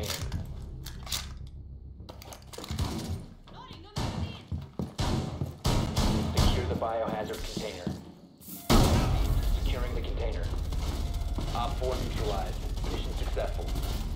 container. Secure the biohazard container. Securing the container. Op 4 neutralized. Mission successful.